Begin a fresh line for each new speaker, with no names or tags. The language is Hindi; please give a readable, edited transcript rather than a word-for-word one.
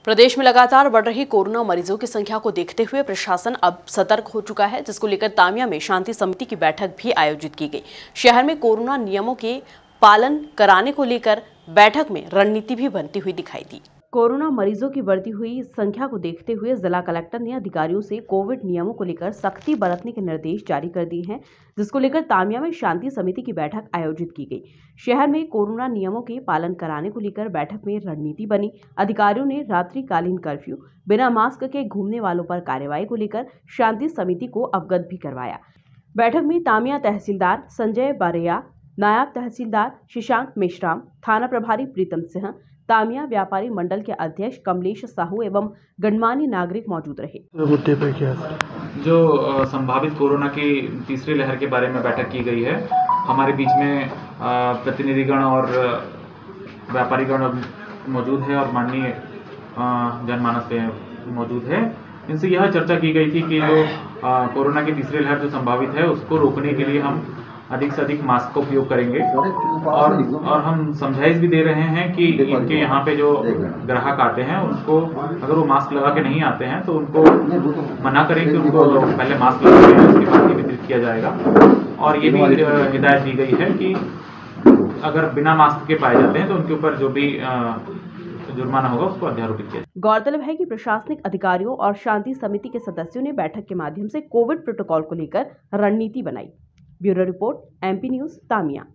प्रदेश में लगातार बढ़ रही कोरोना मरीजों की संख्या को देखते हुए प्रशासन अब सतर्क हो चुका है, जिसको लेकर तामिया में शांति समिति की बैठक भी आयोजित की गई। शहर में कोरोना नियमों के पालन कराने को लेकर बैठक में रणनीति भी बनती हुई दिखाई दी। कोरोना मरीजों की बढ़ती हुई संख्या को देखते हुए जिला कलेक्टर ने अधिकारियों से कोविड नियमों को लेकर सख्ती बरतने के निर्देश जारी कर दिए हैं, जिसको लेकर तामिया में शांति समिति की बैठक आयोजित की गई। शहर में कोरोना नियमों के पालन कराने को लेकर बैठक में रणनीति बनी। अधिकारियों ने रात्रिकालीन कर्फ्यू, बिना मास्क के घूमने वालों पर कार्रवाई को लेकर शांति समिति को अवगत भी करवाया। बैठक में तामिया तहसीलदार संजय बारैया, नायब तहसीलदार शशांक मेश्राम, थाना प्रभारी प्रीतम सिंह, तामिया व्यापारी मंडल के अध्यक्ष कमलेश साहू एवं गणमान्य नागरिक मौजूद रहे।
जो संभावित कोरोना की तीसरी लहर के बारे में बैठक की गई है, हमारे बीच में प्रतिनिधिगण और व्यापारीगण मौजूद है और माननीय जनमानस पे मौजूद है। इनसे यह चर्चा की गई थी कि जो कोरोना की तीसरी लहर जो संभावित है उसको रोकने के लिए हम अधिक से अधिक मास्क का उपयोग करेंगे और हम समझाइश भी दे रहे हैं कि इनके यहाँ पे जो ग्राहक आते हैं उनको अगर वो मास्क लगा के नहीं आते हैं तो उनको मना करें कि उनको पहले मास्क लगा के उसके बाद ही वितरित किया जाएगा। और ये भी हिदायत दी गई है कि अगर बिना मास्क के पाए जाते हैं तो उनके ऊपर जो भी जुर्माना होगा उसको अध्यारोपित किया।
गौरतलब है कि प्रशासनिक अधिकारियों और शांति समिति के सदस्यों ने बैठक के माध्यम से कोविड प्रोटोकॉल को लेकर रणनीति बनाई। Bureau report, MP news, Tamia.